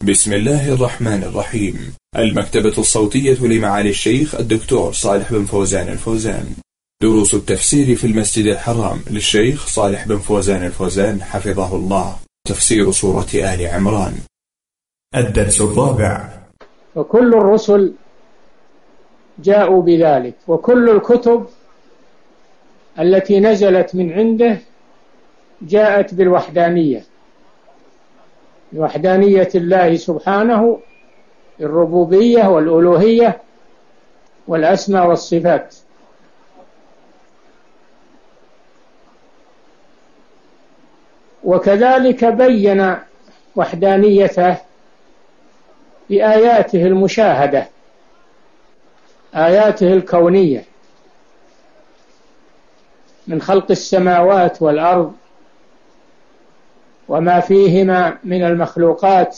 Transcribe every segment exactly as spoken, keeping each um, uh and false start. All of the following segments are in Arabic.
بسم الله الرحمن الرحيم. المكتبة الصوتية لمعالي الشيخ الدكتور صالح بن فوزان الفوزان. دروس التفسير في المسجد الحرام للشيخ صالح بن فوزان الفوزان حفظه الله. تفسير سورة آل عمران. الدرس الرابع. وكل الرسل جاءوا بذلك، وكل الكتب التي نزلت من عنده جاءت بالوحدانية، بوحدانية الله سبحانه، الربوبية والألوهية والأسماء والصفات. وكذلك بين وحدانيته بآياته المشاهدة، آياته الكونية من خلق السماوات والأرض وما فيهما من المخلوقات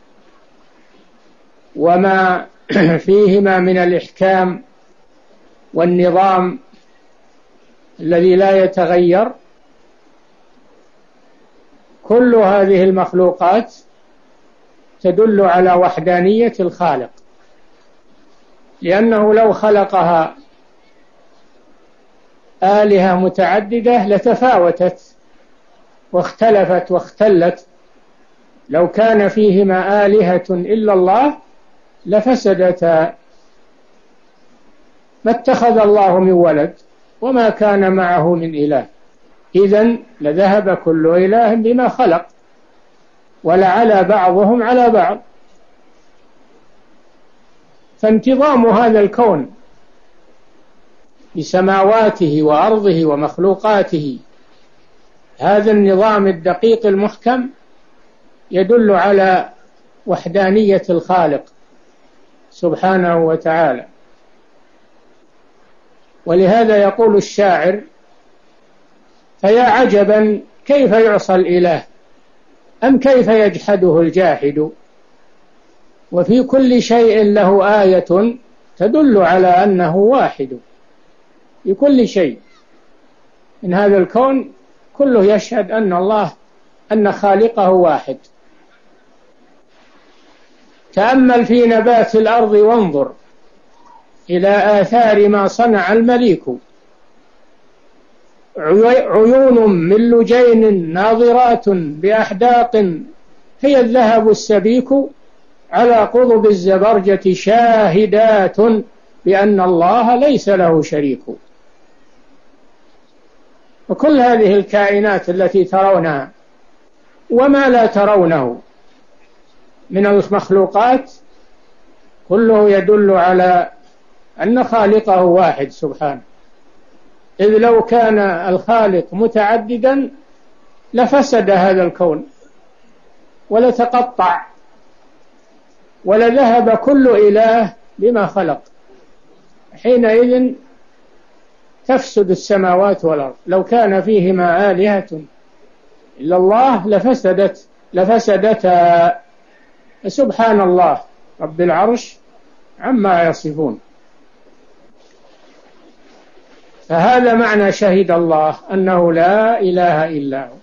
وما فيهما من الإحكام والنظام الذي لا يتغير. كل هذه المخلوقات تدل على وحدانية الخالق، لأنه لو خلقها آلهة متعددة لتفاوتت واختلفت واختلت. لو كان فيهما آلهة إلا الله لفسدتا، ما اتخذ الله من ولد وما كان معه من إله، إذن لذهب كل إله بما خلق ولعلى بعضهم على بعض. فانتظام هذا الكون بسماواته وأرضه ومخلوقاته، هذا النظام الدقيق المحكم يدل على وحدانية الخالق سبحانه وتعالى. ولهذا يقول الشاعر: فيا عجبا كيف يعصى الإله أم كيف يجحده الجاحد، وفي كل شيء له آية تدل على أنه واحد. في كل شيء من هذا الكون كله يشهد أن الله أن خالقه واحد. تأمل في نبات الأرض وانظر إلى آثار ما صنع المليك، عيون من لجين ناظرات بأحداق هي الذهب السبيك، على قضب الزبرجة شاهدات بأن الله ليس له شريك. وكل هذه الكائنات التي ترونها وما لا ترونه من المخلوقات كله يدل على أن خالقه واحد سبحانه، إذ لو كان الخالق متعددا لفسد هذا الكون ولتقطع ولذهب كل إله بما خلق، حينئذ تفسد السماوات والأرض. لو كان فيهما آلهة إلا الله لفسدت لفسدتا. سبحان الله رب العرش عما يصفون. فهذا معنى شهد الله أنه لا إله إلا هو.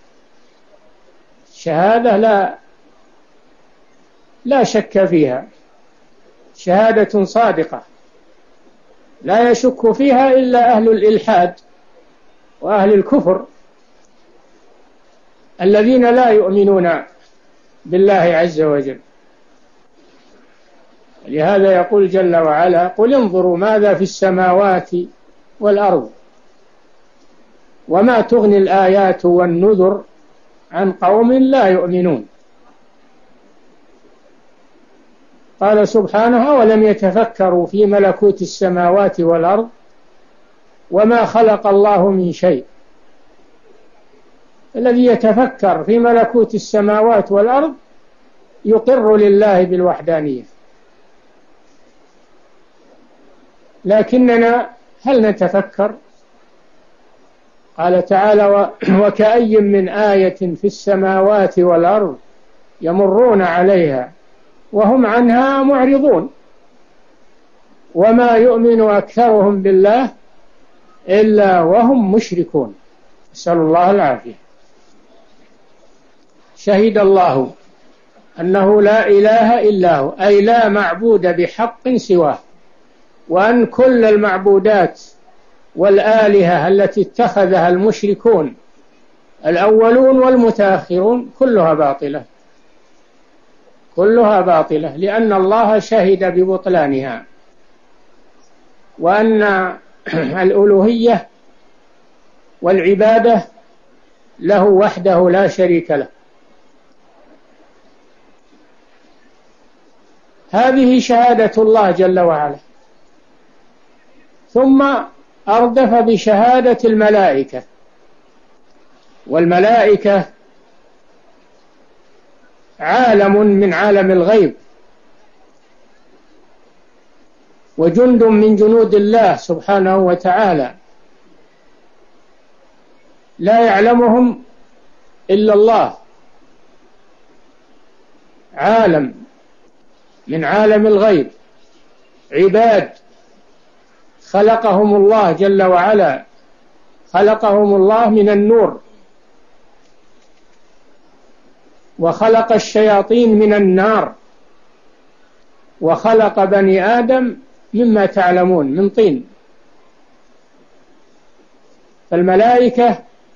شهادة لا لا شك فيها، شهادة صادقة لا يشك فيها إلا أهل الإلحاد وأهل الكفر الذين لا يؤمنون بالله عز وجل. لهذا يقول جل وعلا: قل انظروا ماذا في السماوات والأرض وما تغني الآيات والنذر عن قوم لا يؤمنون. قال سبحانه: أولم يتفكروا في ملكوت السماوات والأرض وما خلق الله من شيء. الذي يتفكر في ملكوت السماوات والأرض يقر لله بالوحدانية، لكننا هل نتفكر؟ قال تعالى: وكأي من آية في السماوات والأرض يمرون عليها وهم عنها معرضون وما يؤمن أكثرهم بالله إلا وهم مشركون. نسأل الله العافية. شهد الله أنه لا إله إلا هو، أي لا معبود بحق سواه، وأن كل المعبودات والآلهة التي اتخذها المشركون الأولون والمتأخرون كلها باطلة، كلها باطلة، لأن الله شهد ببطلانها، وأن الألوهية والعبادة له وحده لا شريك له. هذه شهادة الله جل وعلا. ثم أردف بشهادة الملائكة، والملائكة عالم من عالم الغيب، وجند من جنود الله سبحانه وتعالى، لا يعلمهم إلا الله، عالم من عالم الغيب، عباد خلقهم الله جل وعلا، خلقهم الله من النور، وخلق الشياطين من النار، وخلق بني آدم مما تعلمون من طين. فالملائكة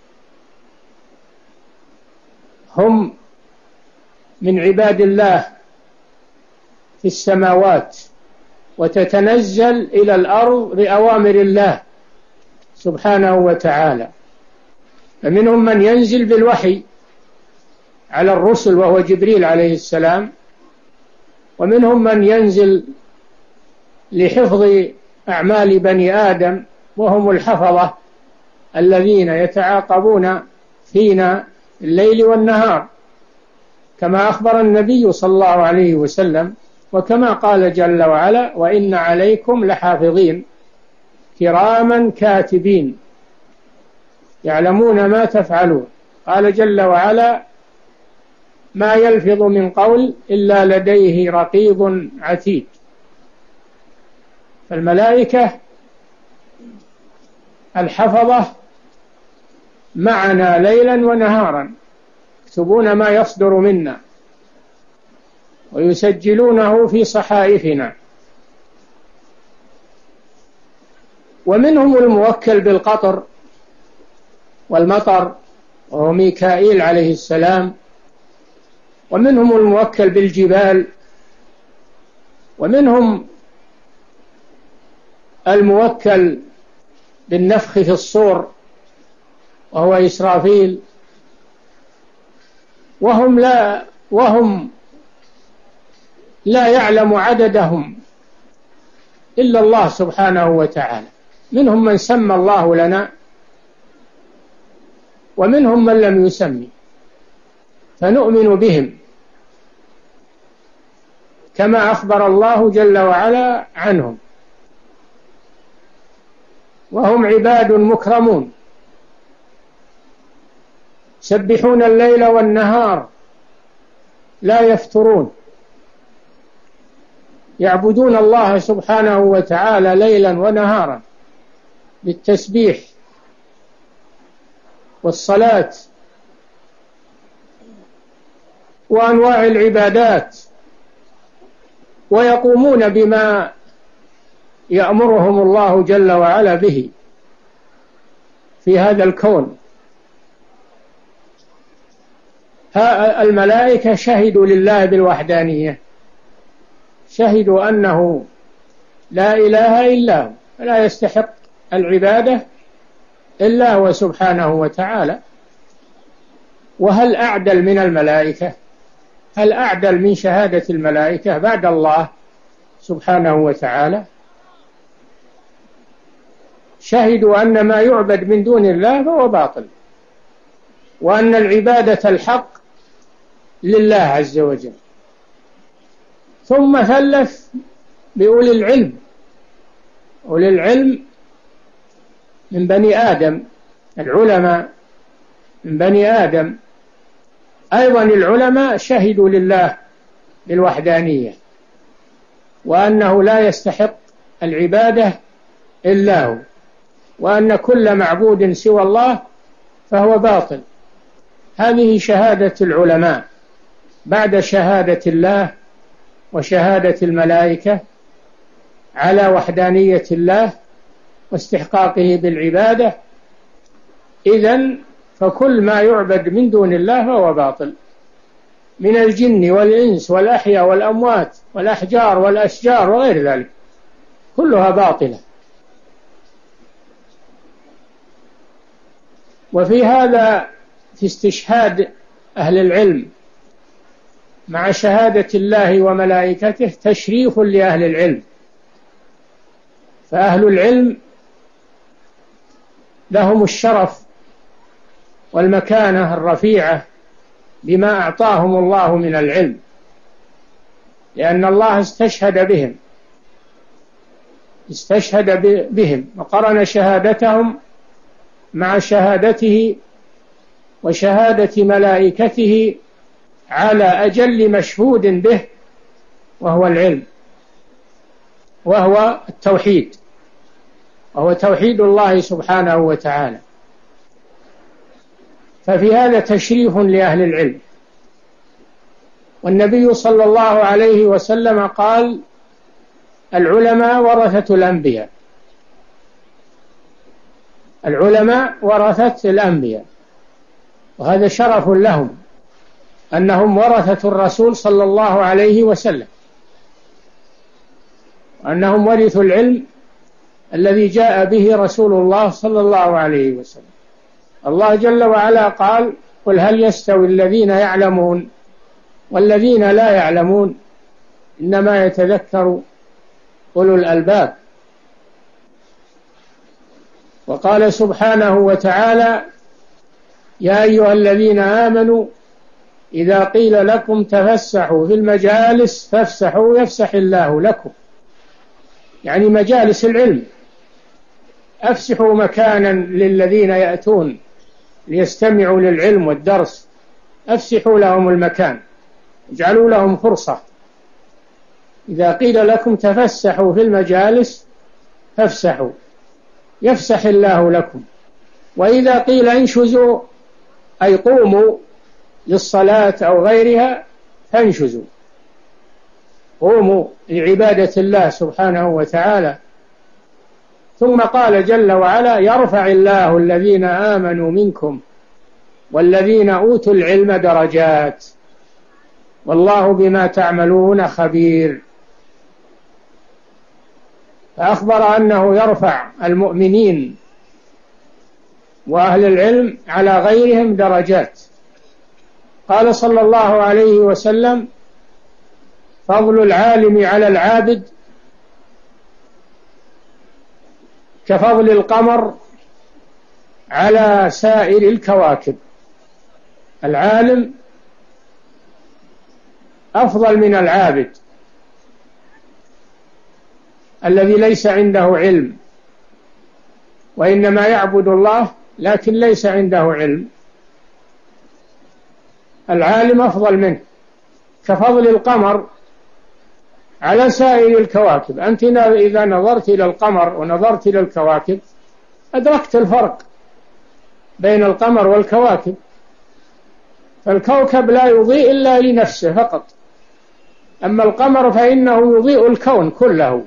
هم من عباد الله في السماوات، وتتنزل إلى الأرض بأوامر الله سبحانه وتعالى. فمنهم من ينزل بالوحي على الرسل وهو جبريل عليه السلام، ومنهم من ينزل لحفظ أعمال بني آدم وهم الحفظة الذين يتعاقبون فينا الليل والنهار، كما أخبر النبي صلى الله عليه وسلم، وكما قال جل وعلا: وإن عليكم لحافظين كراما كاتبين يعلمون ما تفعلون. قال جل وعلا: ما يلفظ من قول إلا لديه رقيب عتيد. فالملائكة الحفظة معنا ليلا ونهارا، يكتبون ما يصدر منا ويسجلونه في صحائفنا. ومنهم الموكل بالقطر والمطر وهو ميكائيل عليه السلام، ومنهم الموكل بالجبال، ومنهم الموكل بالنفخ في الصور وهو إسرافيل، وهم لا وهم لا يعلم عددهم إلا الله سبحانه وتعالى. منهم من سمى الله لنا، ومنهم من لم يسمي، فنؤمن بهم كما أخبر الله جل وعلا عنهم. وهم عباد مكرمون يسبحون الليل والنهار لا يفترون، يعبدون الله سبحانه وتعالى ليلا ونهارا بالتسبيح والصلاة وأنواع العبادات، ويقومون بما يأمرهم الله جل وعلا به في هذا الكون. الملائكة شهدوا لله بالوحدانية، شهدوا أنه لا إله إلا هو، لا يستحق العبادة إلا هو سبحانه وتعالى. وهل أعدل من الملائكة؟ هل أعدل من شهادة الملائكة بعد الله سبحانه وتعالى؟ شهدوا أن ما يعبد من دون الله فهو باطل، وأن العبادة الحق لله عز وجل. ثم ثلث بأولي العلم، أولي العلم من بني آدم، العلماء من بني آدم أيضا. العلماء شهدوا لله بالوحدانية، وأنه لا يستحق العبادة إلا هو، وأن كل معبود سوى الله فهو باطل. هذه شهادة العلماء. بعد شهادة الله وشهادة الملائكة على وحدانية الله واستحقاقه بالعبادة، إذن فكل ما يعبد من دون الله فهو باطل، من الجن والإنس والأحياء والأموات والأحجار والأشجار وغير ذلك، كلها باطلة. وفي هذا في استشهاد أهل العلم مع شهادة الله وملائكته تشريف لأهل العلم، فأهل العلم لهم الشرف والمكانة الرفيعة بما أعطاهم الله من العلم، لأن الله استشهد بهم استشهد بهم وقرن شهادتهم مع شهادته وشهادة ملائكته على أجل مشهود به، وهو العلم، وهو التوحيد، وهو توحيد الله سبحانه وتعالى. ففي هذا تشريف لأهل العلم. والنبي صلى الله عليه وسلم قال: العلماء ورثة الأنبياء، العلماء ورثة الأنبياء، وهذا شرف لهم أنهم ورثة الرسول صلى الله عليه وسلم، وأنهم ورثوا العلم الذي جاء به رسول الله صلى الله عليه وسلم. الله جل وعلا قال: قل هل يستوي الذين يعلمون والذين لا يعلمون إنما يتذكر أولو الألباب. وقال سبحانه وتعالى: يا أيها الذين آمنوا إذا قيل لكم تفسحوا في المجالس فافسحوا يفسح الله لكم، يعني مجالس العلم، أفسحوا مكانا للذين يأتون ليستمعوا للعلم والدرس، أفسحوا لهم المكان، اجعلوا لهم فرصة. إذا قيل لكم تفسحوا في المجالس فافسحوا يفسح الله لكم، وإذا قيل انشزوا أي قوموا للصلاة أو غيرها فانشزوا، قوموا لعبادة الله سبحانه وتعالى. ثم قال جل وعلا: يرفع الله الذين آمنوا منكم والذين أوتوا العلم درجات والله بما تعملون خبير. فأخبر أنه يرفع المؤمنين وأهل العلم على غيرهم درجات. قال صلى الله عليه وسلم: فضل العالم على العابد كفضل القمر على سائر الكواكب. العالم أفضل من العابد الذي ليس عنده علم وإنما يعبد الله لكن ليس عنده علم، العالم أفضل منه كفضل القمر على سائر الكواكب. أنت إذا نظرت إلى القمر ونظرت إلى الكواكب أدركت الفرق بين القمر والكواكب، فالكوكب لا يضيء إلا لنفسه فقط، أما القمر فإنه يضيء الكون كله،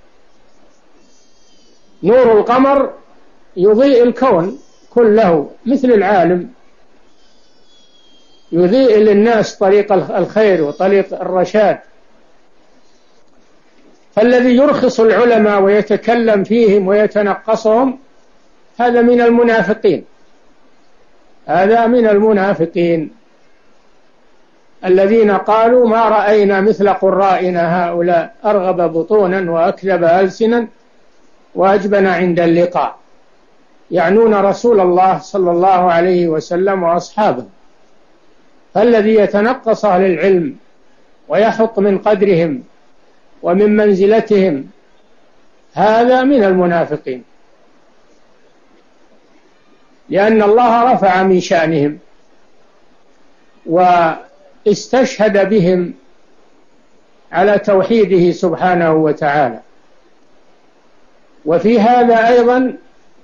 نور القمر يضيء الكون كله، مثل العالم يضيء للناس طريق الخير وطريق الرشاد. فالذي يرخص العلماء ويتكلم فيهم ويتنقصهم هذا من المنافقين، هذا من المنافقين الذين قالوا: ما رأينا مثل قرائنا هؤلاء أرغب بطونا وأكذب ألسنا وأجبن عند اللقاء، يعنون رسول الله صلى الله عليه وسلم وأصحابه. فالذي يتنقص أهل العلم ويحط من قدرهم ومن منزلتهم هذا من المنافقين، لأن الله رفع من شأنهم واستشهد بهم على توحيده سبحانه وتعالى. وفي هذا أيضا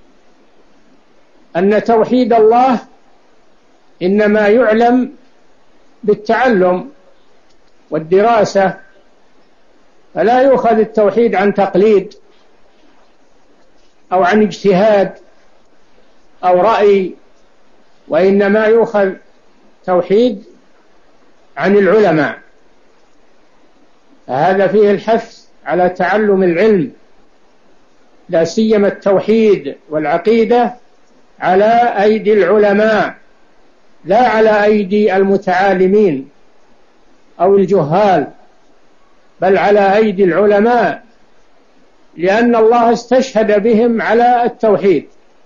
أن توحيد الله إنما يعلم بالتعلم والدراسة، فلا يؤخذ التوحيد عن تقليد أو عن اجتهاد أو رأي، وإنما يؤخذ توحيد عن العلماء. هذا فيه الحث على تعلم العلم، لا سيما التوحيد والعقيدة، على أيدي العلماء لا على أيدي المتعالمين أو الجهال، بل على أيدي العلماء، لأن الله استشهد بهم على التوحيد.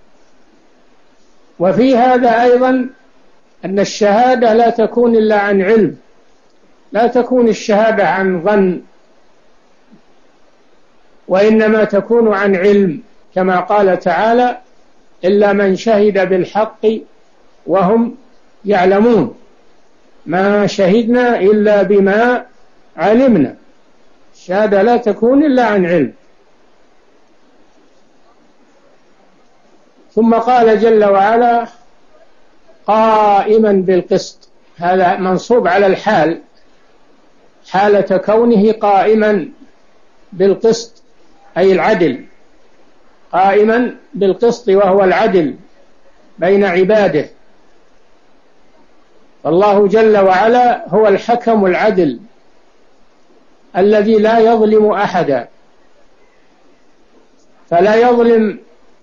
وفي هذا أيضا أن الشهادة لا تكون إلا عن علم، لا تكون الشهادة عن ظن، وإنما تكون عن علم، كما قال تعالى: إلا من شهد بالحق وهم يعلمون، ما شهدنا إلا بما علمنا. الشهادة لا تكون إلا عن علم. ثم قال جل وعلا: قائما بالقسط. هذا منصوب على الحال، حالة كونه قائما بالقسط أي العدل، قائما بالقسط وهو العدل بين عباده. فالله جل وعلا هو الحكم العدل الذي لا يظلم أحدا، فلا يظلم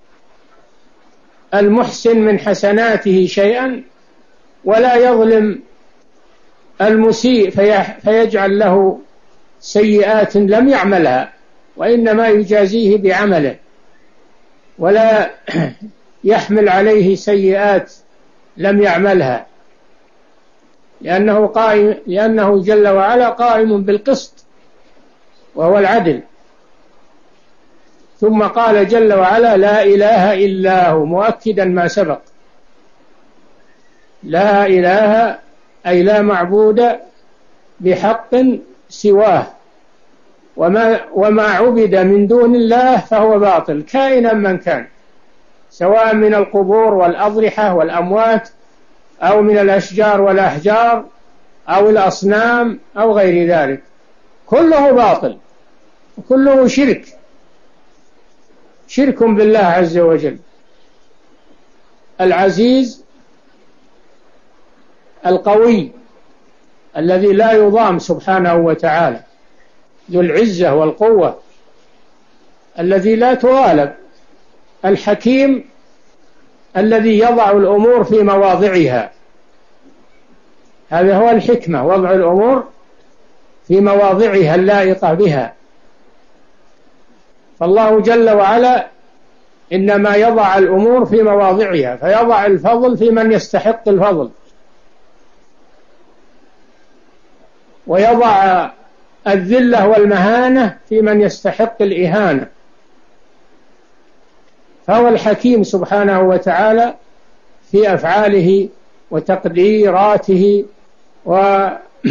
المحسن من حسناته شيئا، ولا يظلم المسيء فيجعل له سيئات لم يعملها، وإنما يجازيه بعمله، ولا يحمل عليه سيئات لم يعملها، لأنه قائم لأنه جل وعلا قائم بالقسط وهو العدل. ثم قال جل وعلا: لا إله إلا هو، مؤكدا ما سبق. لا إله أي لا معبود بحق سواه، وما, وما عبد من دون الله فهو باطل كائنا من كان، سواء من القبور والأضرحة والأموات، أو من الأشجار والأحجار، أو الأصنام، أو غير ذلك، كله باطل وكله شرك، شرك بالله عز وجل. العزيز القوي الذي لا يضام سبحانه وتعالى، ذو العزة والقوة الذي لا تغالب. الحكيم الذي يضع الأمور في مواضعها، هذا هو الحكمة، وضع الأمور في مواضعها اللائقة بها. فالله جل وعلا إنما يضع الأمور في مواضعها، فيضع الفضل في من يستحق الفضل، ويضع الذلة والمهانة في من يستحق الإهانة. فهو الحكيم سبحانه وتعالى في أفعاله وتقديراته و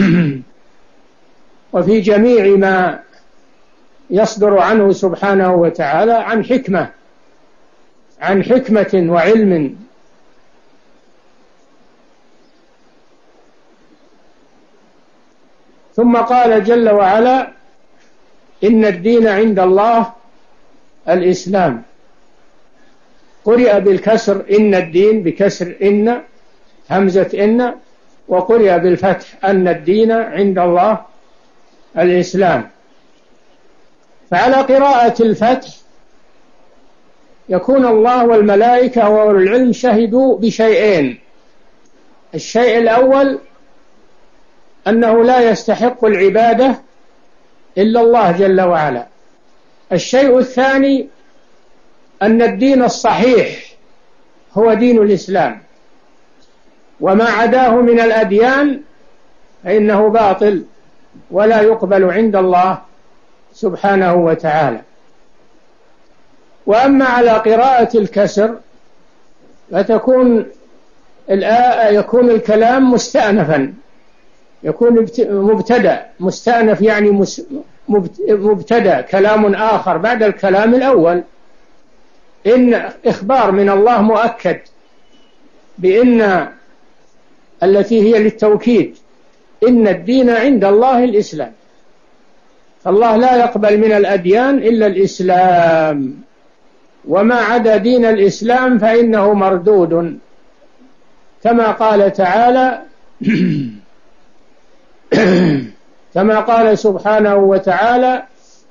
وفي جميع ما يصدر عنه سبحانه وتعالى عن حكمة عن حكمة وعلم. ثم قال جل وعلا: إن الدين عند الله الإسلام. قرئ بالكسر إن الدين، بكسر إن همزة إن، وقرئ بالفتح أن الدين عند الله الإسلام. فعلى قراءة الفتح يكون الله والملائكة وأولو العلم شهدوا بشيئين: الشيء الأول أنه لا يستحق العبادة إلا الله جل وعلا. الشيء الثاني أن الدين الصحيح هو دين الإسلام، وما عداه من الأديان فإنه باطل ولا يقبل عند الله سبحانه وتعالى. وأما على قراءة الكسر فتكون يكون الكلام مستأنفا، يكون مبتدأ. مستأنف يعني مبتدأ، كلام آخر بعد الكلام الأول. إن إخبار من الله مؤكد بإن التي هي للتوكيد، إن الدين عند الله الإسلام، فالله لا يقبل من الأديان إلا الإسلام، وما عدا دين الإسلام فإنه مردود، كما قال تعالى كما قال سبحانه وتعالى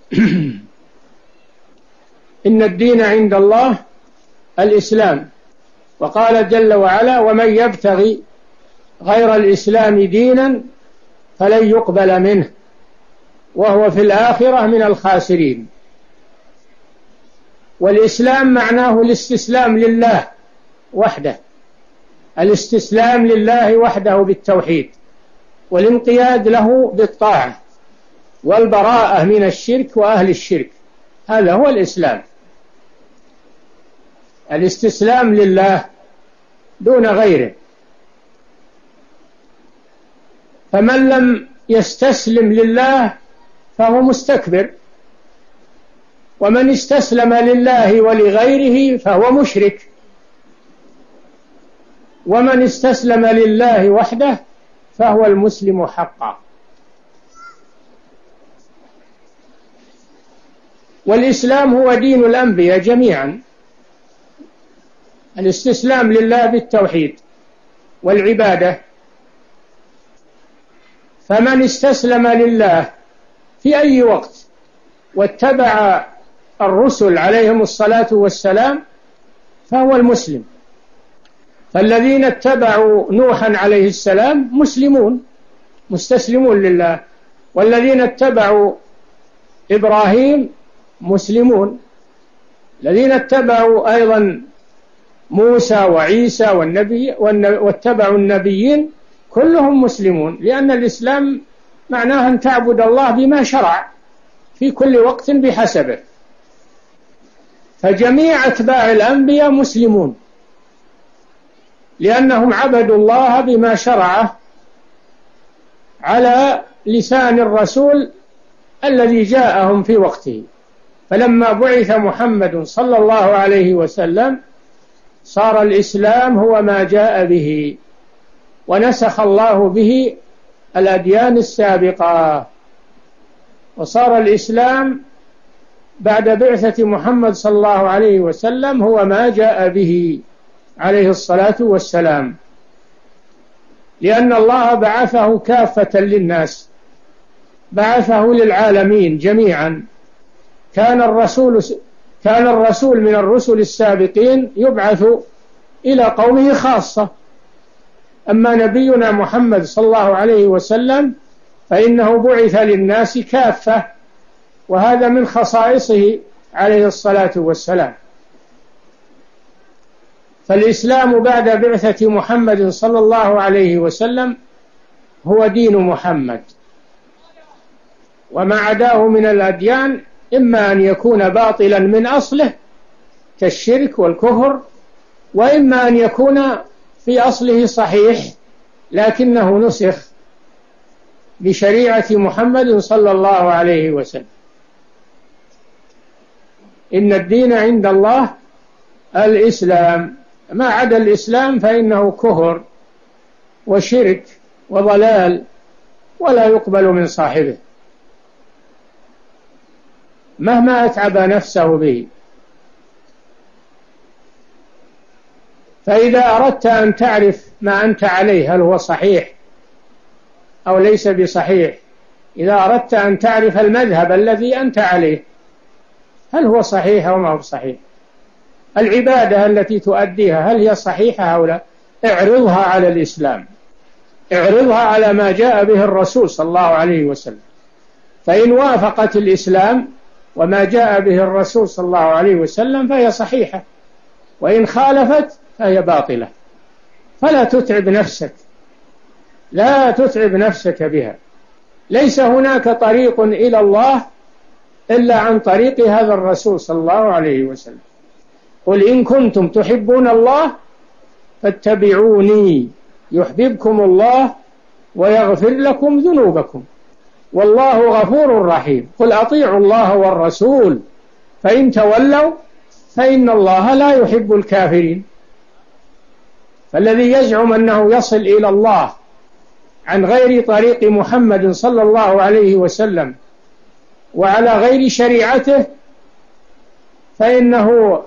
إن الدين عند الله الإسلام، وقال جل وعلا ومن يبتغي غير الإسلام دينا فلن يقبل منه وهو في الآخرة من الخاسرين. والإسلام معناه الاستسلام لله وحده، الاستسلام لله وحده بالتوحيد، والانقياد له بالطاعة، والبراءة من الشرك وأهل الشرك، هذا هو الإسلام، الاستسلام لله دون غيره. فمن لم يستسلم لله فهو مستكبر، ومن استسلم لله ولغيره فهو مشرك، ومن استسلم لله وحده فهو المسلم حقا. والإسلام هو دين الأنبياء جميعا، الاستسلام لله بالتوحيد والعبادة. فمن استسلم لله في أي وقت واتبع الرسل عليهم الصلاة والسلام فهو المسلم. فالذين اتبعوا نوحا عليه السلام مسلمون مستسلمون لله، والذين اتبعوا إبراهيم مسلمون، الذين اتبعوا أيضا موسى وعيسى والنبي واتبعوا النبيين كلهم مسلمون، لأن الإسلام معناه أن تعبد الله بما شرع في كل وقت بحسبه. فجميع أتباع الأنبياء مسلمون لأنهم عبدوا الله بما شرعه على لسان الرسول الذي جاءهم في وقته. فلما بعث محمد صلى الله عليه وسلم صار الإسلام هو ما جاء به، ونسخ الله به الأديان السابقة، وصار الإسلام بعد بعثة محمد صلى الله عليه وسلم هو ما جاء به عليه الصلاة والسلام، لأن الله بعثه كافة للناس، بعثه للعالمين جميعا. كان الرسول كان الرسول من الرسل السابقين يبعث إلى قومه خاصة، أما نبينا محمد صلى الله عليه وسلم فإنه بعث للناس كافة، وهذا من خصائصه عليه الصلاة والسلام. فالإسلام بعد بعثة محمد صلى الله عليه وسلم هو دين محمد، وما عداه من الأديان إما أن يكون باطلا من أصله كالشرك والكفر، وإما أن يكون في أصله صحيح لكنه نسخ بشريعة محمد صلى الله عليه وسلم. إن الدين عند الله الإسلام، ما عدا الإسلام فإنه كفر وشرك وضلال ولا يقبل من صاحبه مهما أتعب نفسه به. فإذا أردت أن تعرف ما أنت عليه هل هو صحيح أو ليس بصحيح، إذا أردت أن تعرف المذهب الذي أنت عليه هل هو صحيح أو ما هو صحيح، العبادة التي تؤديها هل هي صحيحة أو لا، اعرضها على الإسلام، اعرضها على ما جاء به الرسول صلى الله عليه وسلم، فإن وافقت الإسلام وما جاء به الرسول صلى الله عليه وسلم فهي صحيحة، وإن خالفت فهي باطلة. فلا تتعب نفسك، لا تتعب نفسك بها. ليس هناك طريق إلى الله إلا عن طريق هذا الرسول صلى الله عليه وسلم. قل إن كنتم تحبون الله فاتبعوني يحببكم الله ويغفر لكم ذنوبكم والله غفور رحيم. قل أطيعوا الله والرسول فإن تولوا فإن الله لا يحب الكافرين. فالذي يزعم أنه يصل إلى الله عن غير طريق محمد صلى الله عليه وسلم وعلى غير شريعته فإنه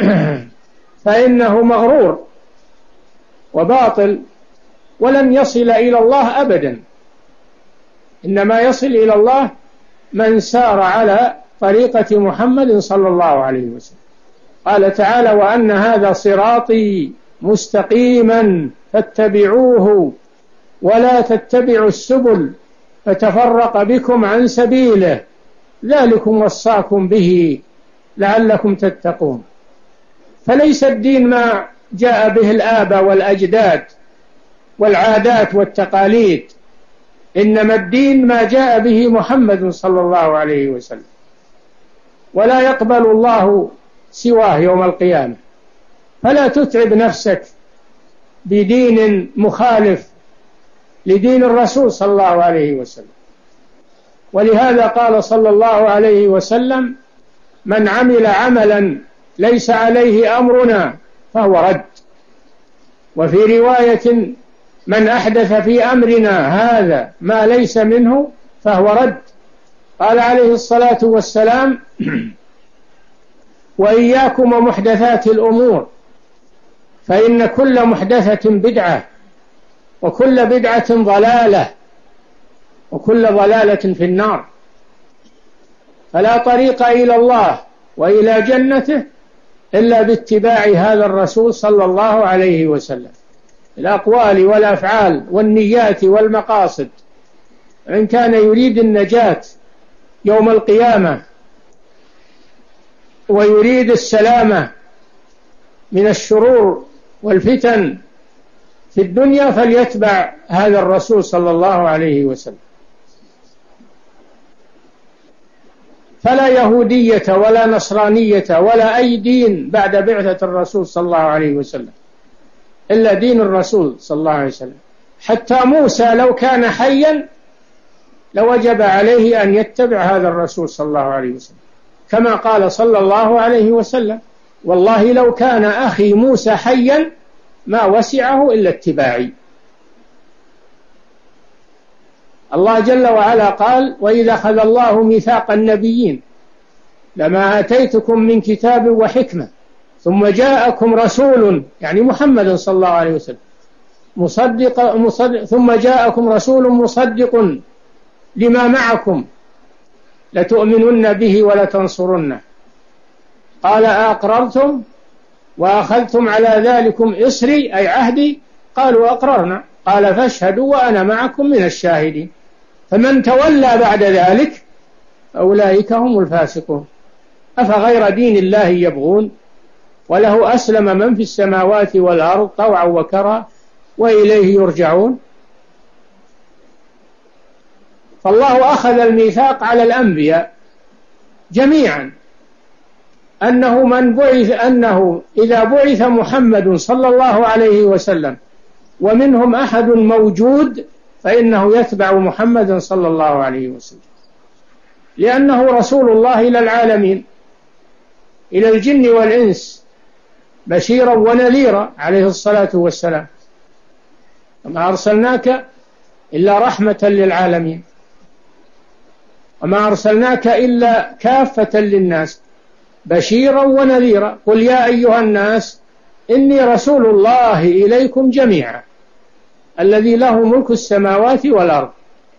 فإنه مغرور وباطل ولن يصل إلى الله أبدا. إنما يصل إلى الله من سار على طريقة محمد صلى الله عليه وسلم. قال تعالى: وأن هذا صراطي مستقيما فاتبعوه ولا تتبعوا السبل فتفرق بكم عن سبيله ذلكم وصاكم به لعلكم تتقون. فليس الدين ما جاء به الآباء والأجداد والعادات والتقاليد، إنما الدين ما جاء به محمد صلى الله عليه وسلم، ولا يقبل الله سواه يوم القيامة. فلا تتعب نفسك بدين مخالف لدين الرسول صلى الله عليه وسلم. ولهذا قال صلى الله عليه وسلم: من عمل عملا ليس عليه أمرنا فهو رد. وفي رواية: من أحدث في أمرنا هذا ما ليس منه فهو رد. قال عليه الصلاة والسلام: وإياكم ومحدثات الأمور فإن كل محدثة بدعة وكل بدعة ضلالة وكل ضلالة في النار. فلا طريق إلى الله وإلى جنته إلا باتباع هذا الرسول صلى الله عليه وسلم، الأقوال والأفعال والنيات والمقاصد. إن كان يريد النجاة يوم القيامة ويريد السلامة من الشرور والفتن في الدنيا فليتبع هذا الرسول صلى الله عليه وسلم. فلا يهودية ولا نصرانية ولا أي دين بعد بعثة الرسول صلى الله عليه وسلم إلا دين الرسول صلى الله عليه وسلم. حتى موسى لو كان حيا لوجب عليه أن يتبع هذا الرسول صلى الله عليه وسلم، كما قال صلى الله عليه وسلم: والله لو كان أخي موسى حيا ما وسعه إلا اتباعي. الله جل وعلا قال: وإذا أخذ الله ميثاق النبيين لما آتيتكم من كتاب وحكمة ثم جاءكم رسول، يعني محمد صلى الله عليه وسلم، مصدق, مصدق ثم جاءكم رسول مصدق لما معكم لتؤمنن به ولتنصرنه. قال: أقررتم وأخذتم على ذلكم إصري أي عهدي؟ قالوا: أقررنا. قال: فاشهدوا وأنا معكم من الشاهدين. فمن تولى بعد ذلك أولئك هم الفاسقون. أفغير دين الله يبغون وله أسلم من في السماوات والأرض طوعا وكرها وإليه يرجعون. فالله أخذ الميثاق على الأنبياء جميعا أنه من بعث أنه إذا بعث محمد صلى الله عليه وسلم ومنهم أحد موجود فإنه يتبع محمدا صلى الله عليه وسلم، لأنه رسول الله إلى العالمين، إلى الجن والإنس، بشيرا ونذيرا عليه الصلاة والسلام. وما أرسلناك إلا رحمة للعالمين وما أرسلناك إلا كافة للناس بشيرا ونذيرا. قل يا أيها الناس إني رسول الله إليكم جميعا الذي له ملك السماوات والأرض.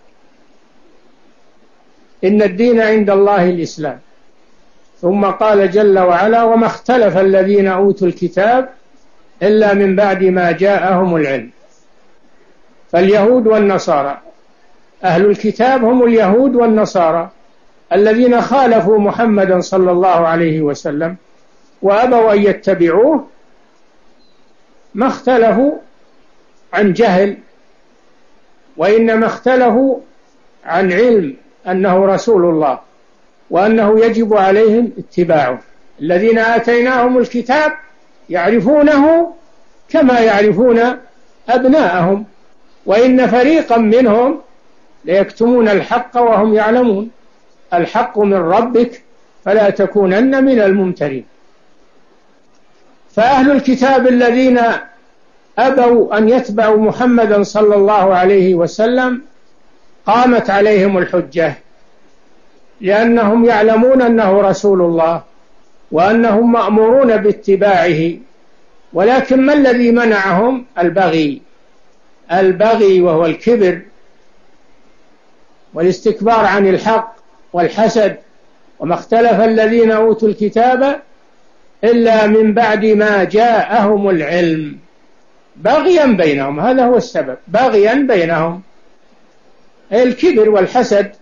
إن الدين عند الله الإسلام. ثم قال جل وعلا: وما اختلف الذين أوتوا الكتاب إلا من بعد ما جاءهم العلم. فاليهود والنصارى، أهل الكتاب هم اليهود والنصارى الذين خالفوا محمدا صلى الله عليه وسلم وأبوا أن يتبعوه، ما اختلفوا عن جهل، وإنما اختلفوا عن علم أنه رسول الله وأنه يجب عليهم اتباعه. الذين آتيناهم الكتاب يعرفونه كما يعرفون أبناءهم، وإن فريقا منهم ليكتمون الحق وهم يعلمون. الحق من ربك فلا تكونن من الممترين. فأهل الكتاب الذين أبوا أن يتبعوا محمدا صلى الله عليه وسلم قامت عليهم الحجة، لأنهم يعلمون أنه رسول الله وأنهم مأمورون باتباعه، ولكن ما الذي منعهم؟ البغي البغي وهو الكبر والاستكبار عن الحق والحسد. وما اختلف الذين أوتوا الكتاب إلا من بعد ما جاءهم العلم بغيا بينهم، هذا هو السبب، بغيا بينهم، الكبر والحسد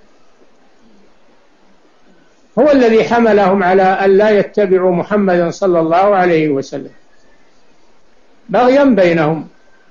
هو الذي حملهم على أن لا يتبعوا محمدا صلى الله عليه وسلم، بغيا بينهم.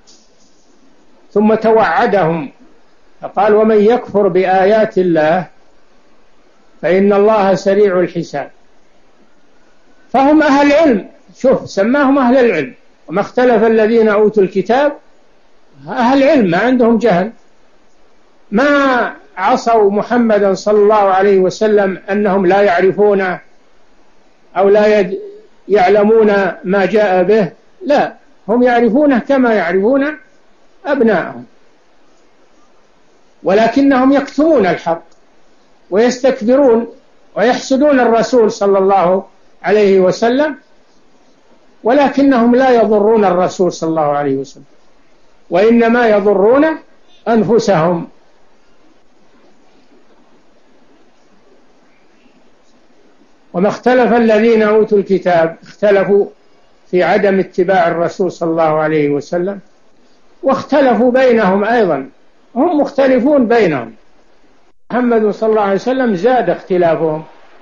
ثم توعدهم فقال: ومن يكفر بآيات الله فإن الله سريع الحساب. فهم أهل علم، شوف سماهم أهل العلم. وما اختلف الذين أوتوا الكتاب، أهل علم ما عندهم جهل، ما عصوا محمدا صلى الله عليه وسلم أنهم لا يعرفون أو لا يعلمون ما جاء به، لا، هم يعرفونه كما يعرفون أبناءهم، ولكنهم يكتمون الحق ويستكبرون ويحسدون الرسول صلى الله عليه وسلم، ولكنهم لا يضرون الرسول صلى الله عليه وسلم، وإنما يضرون أنفسهم. وما اختلف الذين أوتوا الكتاب، اختلفوا في عدم اتباع الرسول صلى الله عليه وسلم، واختلفوا بينهم أيضا، هم مختلفون بينهم. محمد صلى الله عليه وسلم زاد اختلافهم،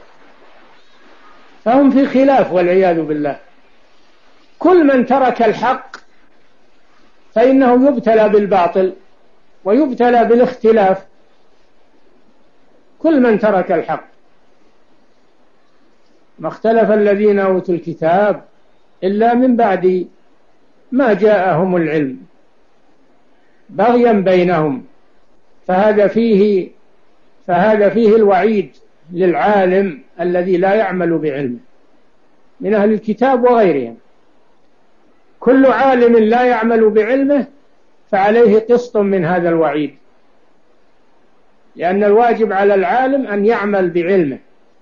فهم في خلاف والعياذ بالله. كل من ترك الحق فإنه يبتلى بالباطل ويبتلى بالاختلاف، كل من ترك الحق. ما اختلف الذين أوتوا الكتاب إلا من بعد ما جاءهم العلم بغيا بينهم. فهذا فيه فهذا فيه الوعيد للعالم الذي لا يعمل بعلمه من أهل الكتاب وغيرهم. كل عالم لا يعمل بعلمه فعليه قسط من هذا الوعيد، لأن الواجب على العالم أن يعمل بعلمه،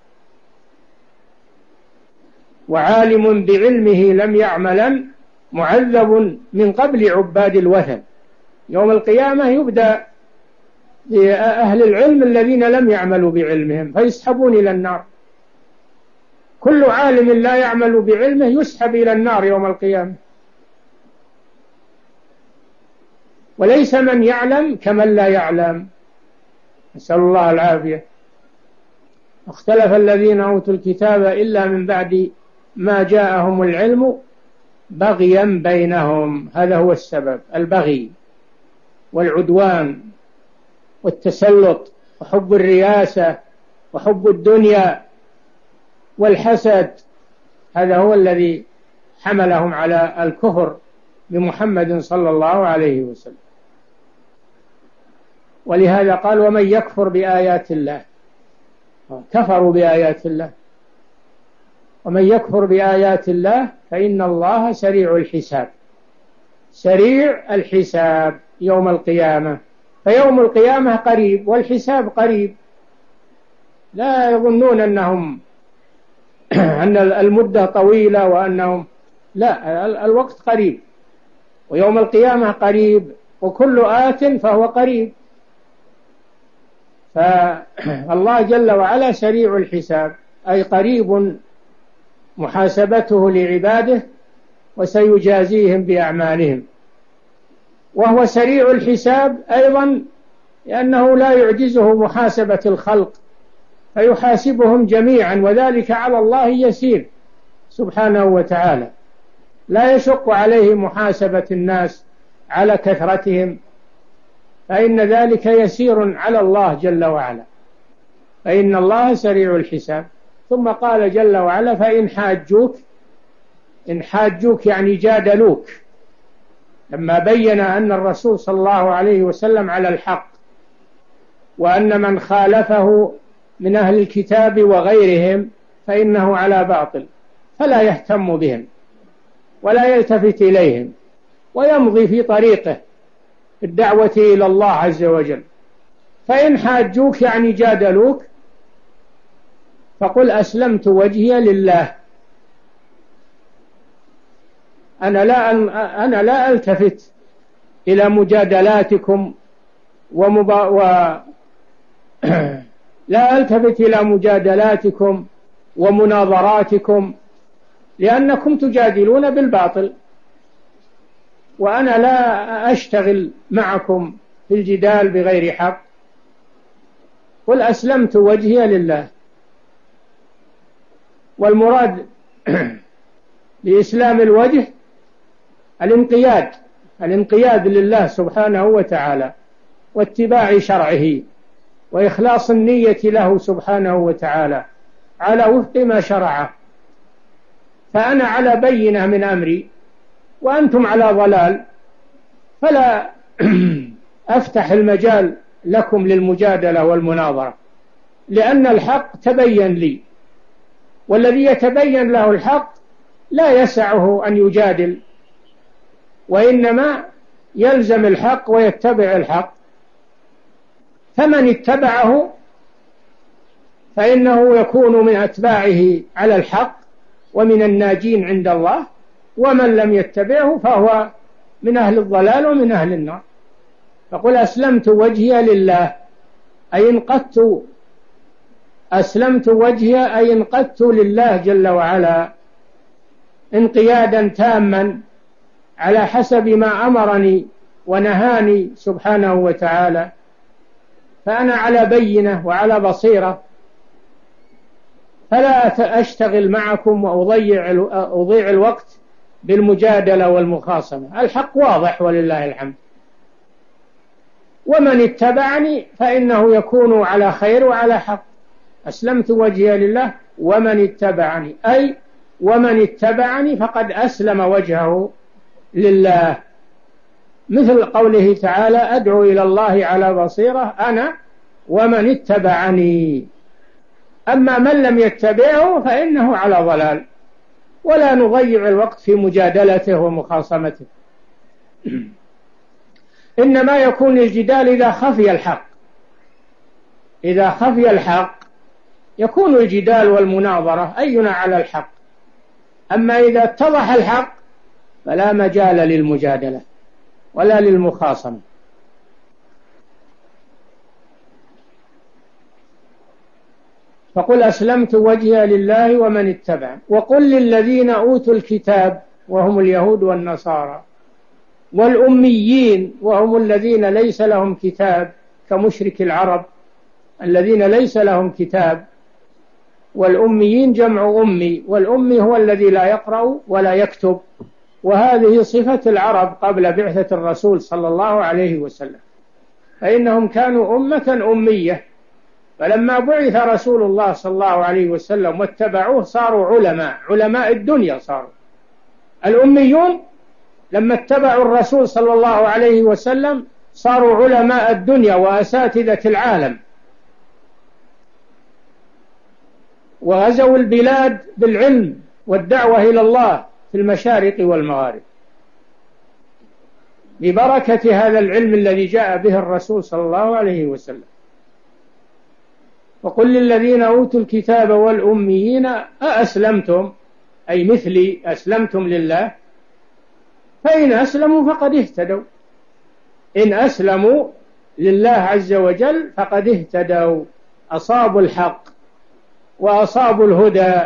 وعالم بعلمه لم يعملا معذب من قبل عباد الوثن. يوم القيامة يبدأ لأهل العلم الذين لم يعملوا بعلمهم فيسحبون إلى النار. كل عالم لا يعمل بعلمه يسحب إلى النار يوم القيامة، وليس من يعلم كمن لا يعلم، نسأل الله العافية. اختلف الذين أوتوا الكتاب إلا من بعد ما جاءهم العلم بغيا بينهم، هذا هو السبب، البغي والعدوان والتسلط وحب الرياسة وحب الدنيا والحسد، هذا هو الذي حملهم على الكفر بمحمد صلى الله عليه وسلم. ولهذا قال: ومن يكفر بآيات الله، كفروا بآيات الله. ومن يكفر بآيات الله فإن الله سريع الحساب، سريع الحساب يوم القيامة. فيوم القيامة قريب والحساب قريب، لا يظنون أنهم أن المدة طويلة وأنهم لا، الوقت قريب، ويوم القيامة قريب، وكل آت فهو قريب. فالله جل وعلا سريع الحساب، أي قريب محاسبته لعباده وسيجازيهم بأعمالهم. وهو سريع الحساب أيضا لأنه لا يعجزه محاسبة الخلق، فيحاسبهم جميعا، وذلك على الله يسير سبحانه وتعالى. لا يشق عليه محاسبة الناس على كثرتهم، فإن ذلك يسير على الله جل وعلا، فإن الله سريع الحساب. ثم قال جل وعلا: فإن حاجوك، إن حاجوك يعني جادلوك، لما بين أن الرسول صلى الله عليه وسلم على الحق، وأن من خالفه من أهل الكتاب وغيرهم فإنه على باطل، فلا يهتم بهم ولا يلتفت إليهم، ويمضي في طريقه الدعوة إلى الله عز وجل. فإن حاجوك يعني جادلوك فقل أسلمت وجهي لله، أنا لا أنا لا ألتفت إلى مجادلاتكم ومبا و... لا ألتفت إلى مجادلاتكم ومناظراتكم، لأنكم تجادلون بالباطل، وأنا لا أشتغل معكم في الجدال بغير حق. قل أسلمت وجهي لله. والمراد بإسلام الوجه الانقياد الانقياد لله سبحانه وتعالى، واتباع شرعه، وإخلاص النية له سبحانه وتعالى على وفق ما شرعه. فأنا على بينة من أمري وأنتم على ضلال، فلا أفتح المجال لكم للمجادلة والمناظرة، لأن الحق تبين لي، والذي يتبين له الحق لا يسعه أن يجادل، وإنما يلزم الحق ويتبع الحق. فمن اتبعه فإنه يكون من أتباعه على الحق ومن الناجين عند الله، ومن لم يتبعه فهو من أهل الضلال ومن أهل النار. فقل أسلمت وجهي لله، أي انقدت أسلمت وجهي أي انقدت لله جل وعلا انقيادا تاما على حسب ما أمرني ونهاني سبحانه وتعالى. فأنا على بينة وعلى بصيرة، فلا أشتغل معكم وأضيع أضيع الوقت بالمجادلة والمخاصمة. الحق واضح ولله الحمد. ومن اتبعني فإنه يكون على خير وعلى حق. أسلمت وجهي لله ومن اتبعني، أي ومن اتبعني فقد أسلم وجهه لله، مثل قوله تعالى أدعو إلى الله على بصيرة أنا ومن اتبعني. أما من لم يتبعه فإنه على ضلال، ولا نضيع الوقت في مجادلته ومخاصمته. إنما يكون الجدال إذا خفي الحق، إذا خفي الحق يكون الجدال والمناظرة أينا على الحق. أما إذا اتضح الحق فلا مجال للمجادلة ولا للمخاصمة. فقل أسلمت وجهي لله ومن اتبع. وقل للذين أوتوا الكتاب وهم اليهود والنصارى والأميين وهم الذين ليس لهم كتاب كمشرك العرب الذين ليس لهم كتاب، والأميين جمع أمي، والأمي هو الذي لا يقرأ ولا يكتب، وهذه صفة العرب قبل بعثة الرسول صلى الله عليه وسلم، فإنهم كانوا أمة أمية. فلما بعث رسول الله صلى الله عليه وسلم واتبعوه صاروا علماء علماء الدنيا. صاروا الأميون لما اتبعوا الرسول صلى الله عليه وسلم صاروا علماء الدنيا وأساتذة العالم، وغزوا البلاد بالعلم والدعوة إلى الله في المشارق والمغارب ببركة هذا العلم الذي جاء به الرسول صلى الله عليه وسلم. وقل للذين أوتوا الكتاب والأميين أأسلمتم، أي مثلي أسلمتم لله، فإن أسلموا فقد اهتدوا. إن أسلموا لله عز وجل فقد اهتدوا، أصابوا الحق وأصابوا الهدى.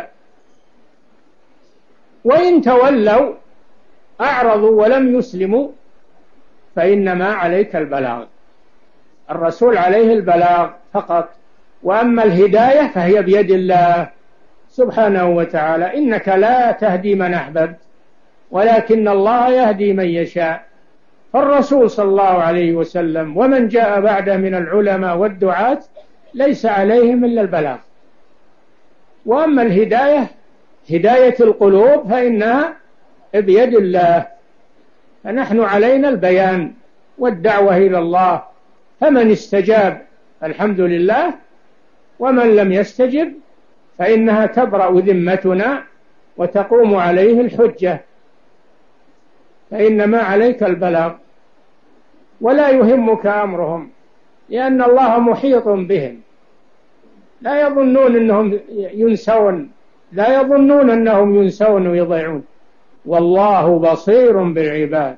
وإن تولوا أعرضوا ولم يسلموا فإنما عليك البلاغ، الرسول عليه البلاغ فقط، وأما الهداية فهي بيد الله سبحانه وتعالى. إنك لا تهدي من أحببت ولكن الله يهدي من يشاء. فالرسول صلى الله عليه وسلم ومن جاء بعده من العلماء والدعاة ليس عليهم إلا البلاغ. وأما الهداية هداية القلوب فإنها بيد الله، فنحن علينا البيان والدعوة إلى الله. فمن استجاب الحمد لله، ومن لم يستجب فإنها تبرأ ذمتنا وتقوم عليه الحجة. فإنما عليك البلاغ، ولا يهمك أمرهم، لأن الله محيط بهم. لا يظنون أنهم ينسون، لا يظنون أنهم ينسون ويضيعون، والله بصير بالعباد.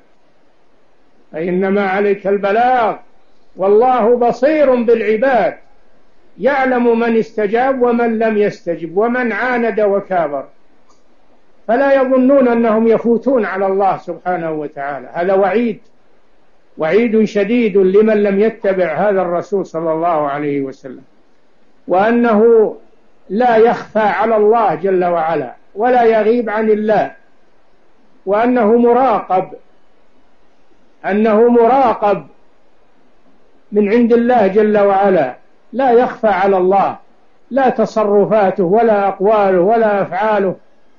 فإنما عليك البلاغ، والله بصير بالعباد، يعلم من استجاب ومن لم يستجب ومن عاند وكابر. فلا يظنون أنهم يفوتون على الله سبحانه وتعالى. هذا وعيد، وعيد شديد لمن لم يتبع هذا الرسول صلى الله عليه وسلم، وأنه لا يخفى على الله جل وعلا ولا يغيب عن الله، وأنه مراقب، أنه مراقب من عند الله جل وعلا، لا يخفى على الله، لا تصرفاته ولا أقواله ولا أفعاله،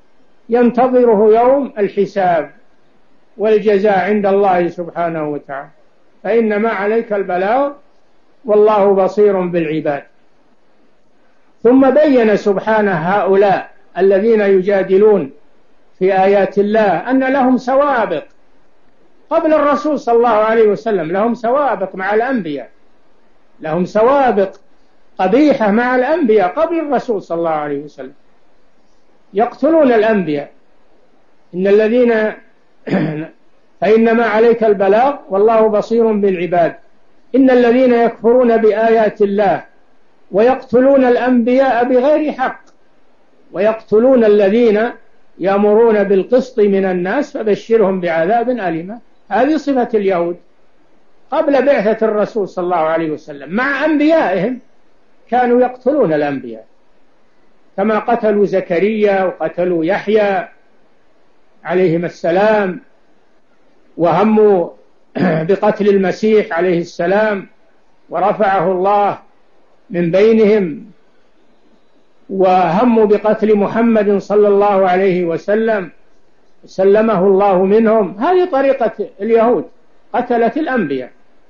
ينتظره يوم الحساب والجزاء عند الله سبحانه وتعالى. فإنما عليك البلاغ، والله بصير بالعباد. ثم بين سبحانه هؤلاء الذين يجادلون في آيات الله أن لهم سوابق قبل الرسول صلى الله عليه وسلم، لهم سوابق مع الأنبياء، لهم سوابق قبيحة مع الأنبياء قبل الرسول صلى الله عليه وسلم، يقتلون الأنبياء. إن الذين فإنما عليك البلاغ والله بصير بالعباد. إن الذين يكفرون بآيات الله ويقتلون الأنبياء بغير حق ويقتلون الذين يأمرون بالقسط من الناس فبشرهم بعذاب أليم. هذه صفة اليهود قبل بعثة الرسول صلى الله عليه وسلم، مع أنبيائهم كانوا يقتلون الأنبياء، كما قتلوا زكريا وقتلوا يحيى عليهم السلام، وهموا بقتل المسيح عليه السلام ورفعه الله من بينهم، وهموا بقتل محمد صلى الله عليه وسلم سلمه الله منهم. هذه طريقة اليهود، قتلت الأنبياء.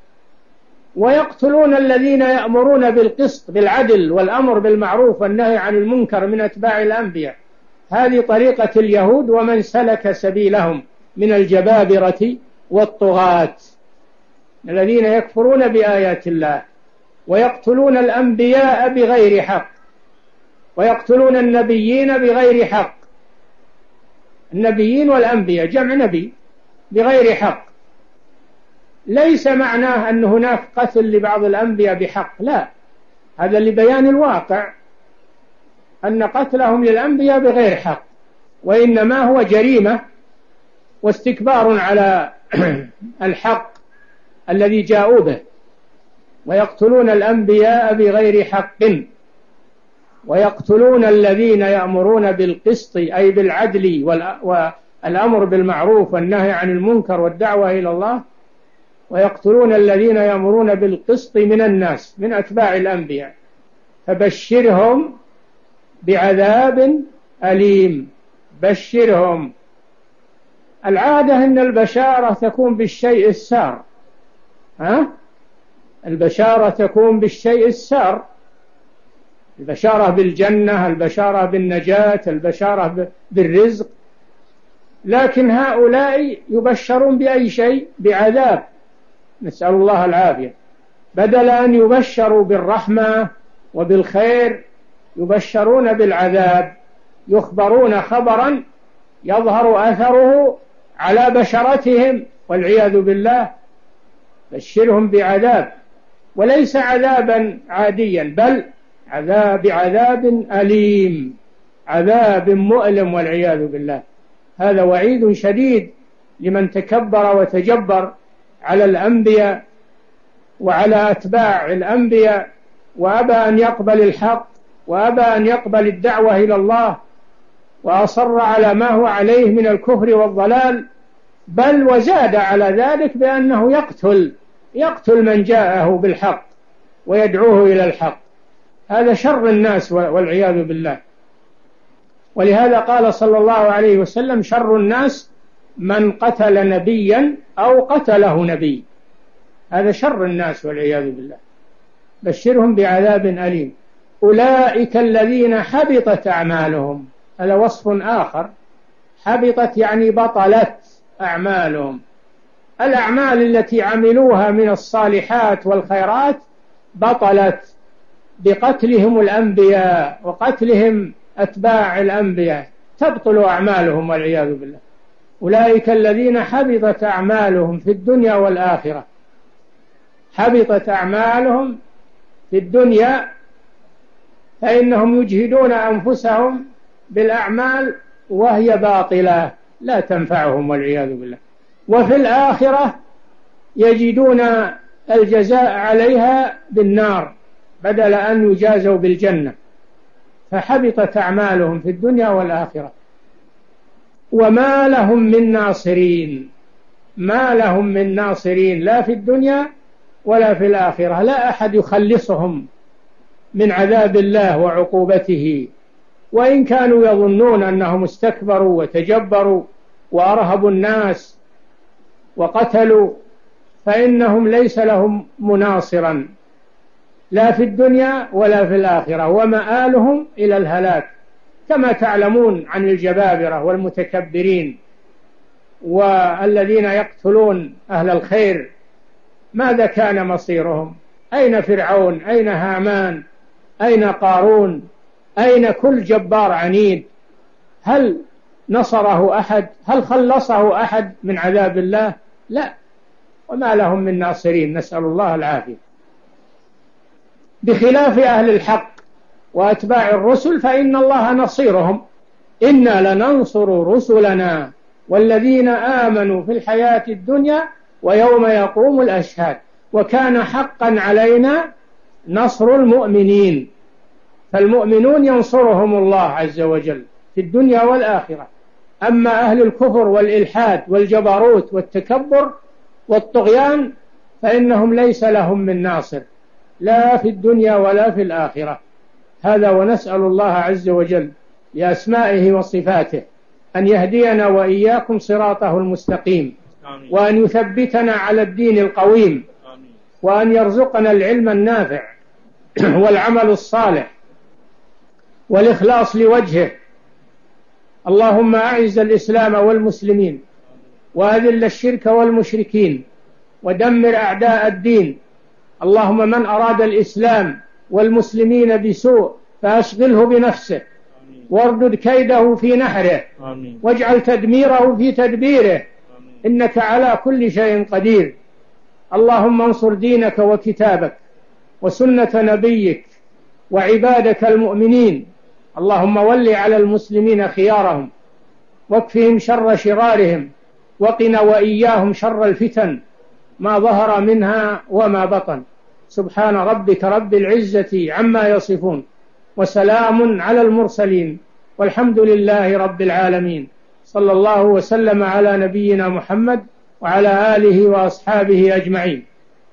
ويقتلون الذين يأمرون بالقسط بالعدل والأمر بالمعروف والنهي عن المنكر من أتباع الأنبياء. هذه طريقة اليهود ومن سلك سبيلهم من الجبابرة والطغاة، الذين يكفرون بآيات الله ويقتلون الأنبياء بغير حق ويقتلون النبيين بغير حق. النبيين والأنبياء جمع نبي بغير حق، ليس معناه أن هناك قتل لبعض الأنبياء بحق، لا، هذا لبيان الواقع أن قتلهم للأنبياء بغير حق، وإنما هو جريمة واستكبار على الحق الذي جاءوا به. ويقتلون الأنبياء بغير حق ويقتلون الذين يأمرون بالقسط أي بالعدل والأمر بالمعروف والنهي عن المنكر والدعوة إلى الله. ويقتلون الذين يأمرون بالقسط من الناس من أتباع الأنبياء فبشرهم بعذاب أليم. بشرهم. العادة أن البشارة تكون بالشيء السار، ها؟ البشارة تكون بالشيء السار، البشارة بالجنة، البشارة بالنجاة، البشارة بالرزق. لكن هؤلاء يبشرون بأي شيء؟ بعذاب، نسأل الله العافية. بدل أن يبشروا بالرحمة وبالخير يبشرون بالعذاب، يخبرون خبرا يظهر أثره على بشرتهم والعياذ بالله. بشرهم بعذاب، وليس عذابا عاديا، بل عذاب بعذاب أليم، عذاب مؤلم والعياذ بالله. هذا وعيد شديد لمن تكبر وتجبر على الأنبياء وعلى أتباع الأنبياء وأبى أن يقبل الحق وأبى أن يقبل الدعوة إلى الله وأصر على ما هو عليه من الكفر والضلال، بل وزاد على ذلك بأنه يقتل يقتل من جاءه بالحق ويدعوه إلى الحق. هذا شر الناس والعياذ بالله. ولهذا قال صلى الله عليه وسلم: شر الناس من قتل نبيا أو قتله نبي. هذا شر الناس والعياذ بالله. بشرهم بعذاب أليم. أولئك الذين حبطت أعمالهم. هذا وصف آخر. حبطت يعني بطلت، أعمالهم. الأعمال التي عملوها من الصالحات والخيرات بطلت بقتلهم الأنبياء وقتلهم أتباع الأنبياء، تبطل أعمالهم والعياذ بالله. أولئك الذين حبطت أعمالهم في الدنيا والآخرة، حبطت أعمالهم في الدنيا فإنهم يجهدون أنفسهم بالأعمال وهي باطلة لا تنفعهم والعياذ بالله، وفي الآخرة يجدون الجزاء عليها بالنار بدل أن يجازوا بالجنة، فحبطت أعمالهم في الدنيا والآخرة وما لهم من ناصرين. ما لهم من ناصرين لا في الدنيا ولا في الآخرة، لا أحد يخلصهم من عذاب الله وعقوبته، وإن كانوا يظنون أنهم استكبروا وتجبروا وأرهبوا الناس وقتلوا، فإنهم ليس لهم مناصرا لا في الدنيا ولا في الآخرة، ومآلهم إلى الهلاك، كما تعلمون عن الجبابرة والمتكبرين والذين يقتلون أهل الخير ماذا كان مصيرهم؟ أين فرعون؟ أين هامان؟ أين قارون؟ أين كل جبار عنيد؟ هل نصره أحد؟ هل خلصه أحد من عذاب الله؟ لا، وما لهم من ناصرين، نسأل الله العافية. بخلاف أهل الحق وأتباع الرسل فإن الله نصيرهم، إنا لننصر رسلنا والذين آمنوا في الحياة الدنيا ويوم يقوم الأشهاد وكان حقا علينا نصر المؤمنين. فالمؤمنون ينصرهم الله عز وجل في الدنيا والآخرة. أما أهل الكفر والإلحاد والجبروت والتكبر والطغيان فإنهم ليس لهم من ناصر لا في الدنيا ولا في الآخرة. هذا ونسأل الله عز وجل بأسمائه وصفاته أن يهدينا وإياكم صراطه المستقيم، وأن يثبتنا على الدين القويم، وأن يرزقنا العلم النافع والعمل الصالح والإخلاص لوجهه. اللهم أعز الإسلام والمسلمين وأذل الشرك والمشركين ودمر أعداء الدين. اللهم من أراد الإسلام والمسلمين بسوء فأشغله بنفسه واردد كيده في نحره واجعل تدميره في تدبيره، إنك على كل شيء قدير. اللهم انصر دينك وكتابك وسنة نبيك وعبادك المؤمنين. اللهم ول على المسلمين خيارهم واكفهم شر شرارهم وقنا وإياهم شر الفتن ما ظهر منها وما بطن. سبحان ربك رب العزة عما يصفون وسلام على المرسلين والحمد لله رب العالمين. صلى الله وسلم على نبينا محمد وعلى آله وأصحابه أجمعين.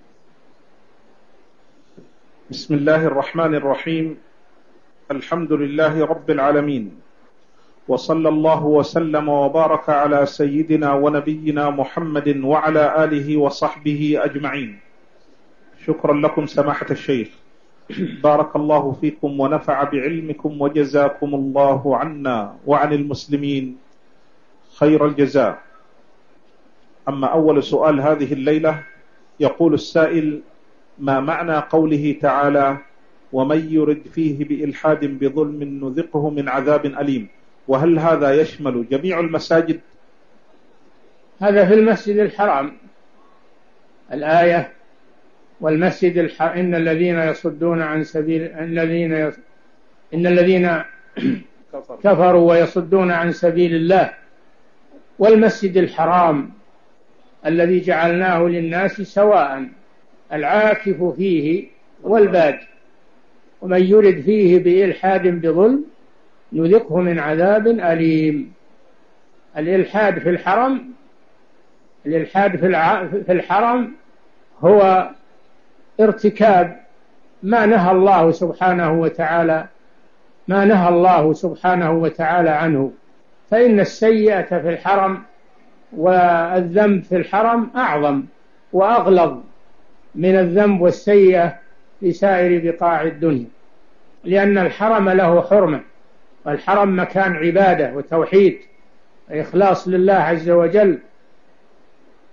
بسم الله الرحمن الرحيم. الحمد لله رب العالمين، وصلى الله وسلم وبارك على سيدنا ونبينا محمد وعلى آله وصحبه أجمعين. شكرا لكم سماحة الشيخ، بارك الله فيكم ونفع بعلمكم وجزاكم الله عنا وعن المسلمين خير الجزاء. أما أول سؤال هذه الليلة، يقول السائل: ما معنى قوله تعالى: ومن يرد فيه بإلحاد بظلم نذقه من عذاب أليم؟ وهل هذا يشمل جميع المساجد؟ هذا في المسجد الحرام الآية، والمسجد الحرام إن الذين يصدون عن سبيل الذين يص... إن الذين كفروا ويصدون عن سبيل الله، والمسجد الحرام الذي جعلناه للناس سواء العاكف فيه والباد، ومن يرد فيه بإلحاد بظلم نذقه من عذاب أليم. الإلحاد في الحرم الإلحاد في, الع... في الحرم هو ارتكاب ما نهى الله سبحانه وتعالى ما نهى الله سبحانه وتعالى عنه، فإن السيئة في الحرم والذنب في الحرم أعظم وأغلظ من الذنب والسيئة في سائر بقاع الدنيا، لأن الحرم له حرمة، والحرم مكان عبادة وتوحيد وإخلاص لله عز وجل،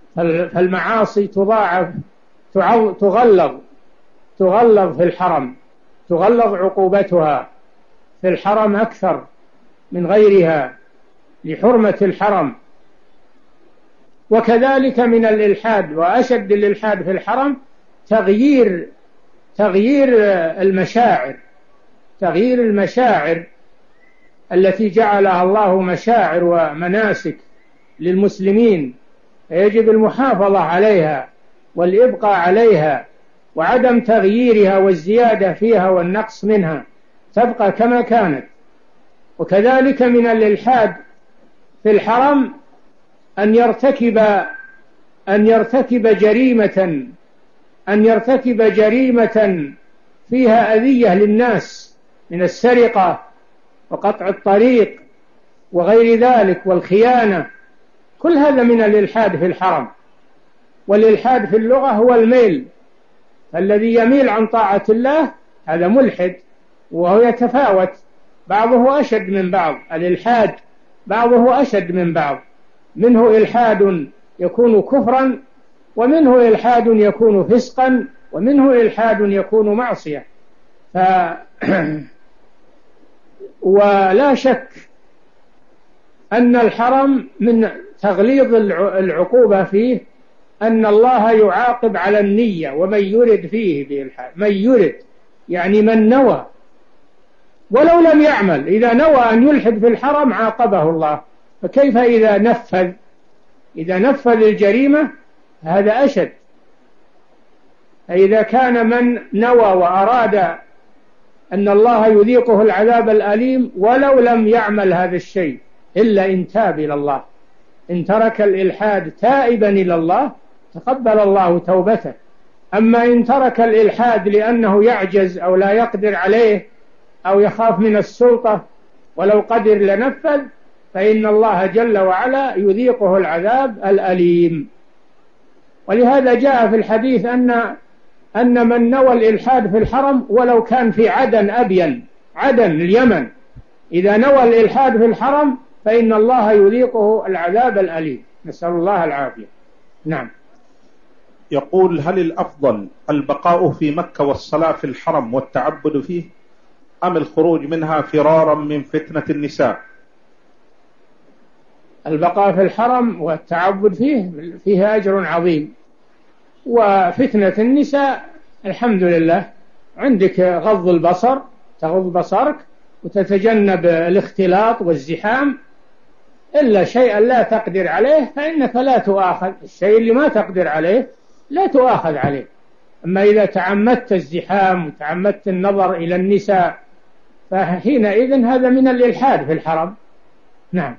فالمعاصي تضاعف تغلظ تغلظ في الحرم، تغلظ عقوبتها في الحرم أكثر من غيرها لحرمة الحرم. وكذلك من الإلحاد، وأشد الإلحاد في الحرم تغيير تغيير المشاعر تغيير المشاعر التي جعلها الله مشاعر ومناسك للمسلمين، يجب المحافظة عليها والإبقاء عليها وعدم تغييرها والزيادة فيها والنقص منها، تبقى كما كانت. وكذلك من الإلحاد في الحرم أن يرتكب أن يرتكب جريمة أن يرتكب جريمة فيها أذية للناس من السرقة وقطع الطريق وغير ذلك والخيانة، كل هذا من الإلحاد في الحرم. والإلحاد في اللغة هو الميل، الذي يميل عن طاعة الله هذا ملحد، وهو يتفاوت، بعضه أشد من بعض. الإلحاد بعضه أشد من بعض، منه إلحاد يكون كفرا، ومنه إلحاد يكون فسقا، ومنه إلحاد يكون معصية. ف... ولا شك أن الحرم من تغليظ العقوبة فيه أن الله يعاقب على النية، ومن يرد فيه بإلحاد، من يرد يعني من نوى ولو لم يعمل، إذا نوى أن يلحد في الحرم عاقبه الله، فكيف إذا نفذ إذا نفذ الجريمة؟ هذا أشد. فإذا كان من نوى وأراد أن الله يذيقه العذاب الأليم ولو لم يعمل هذا الشيء إلا إن تاب إلى الله، إن ترك الإلحاد تائبا إلى الله تقبل الله توبته. أما إن ترك الإلحاد لأنه يعجز أو لا يقدر عليه أو يخاف من السلطة ولو قدر لنفذ، فإن الله جل وعلا يذيقه العذاب الأليم. ولهذا جاء في الحديث أن أن من نوى الإلحاد في الحرم ولو كان في عدن أبين، عدن اليمن، إذا نوى الإلحاد في الحرم فإن الله يذيقه العذاب الأليم، نسأل الله العافية. نعم. يقول: هل الأفضل البقاء في مكة والصلاة في الحرم والتعبد فيه، أم الخروج منها فرارا من فتنة النساء؟ البقاء في الحرم والتعبد فيه فيه أجر عظيم، وفتنة النساء الحمد لله عندك غض البصر، تغض بصرك وتتجنب الاختلاط والزحام، إلا شيئا لا تقدر عليه فإنك لا تؤاخذ، الشيء اللي ما تقدر عليه لا تؤاخذ عليه. أما إذا تعمدت الزحام وتعمدت النظر إلى النساء فحينئذ هذا من الإلحاد في الحرم. نعم.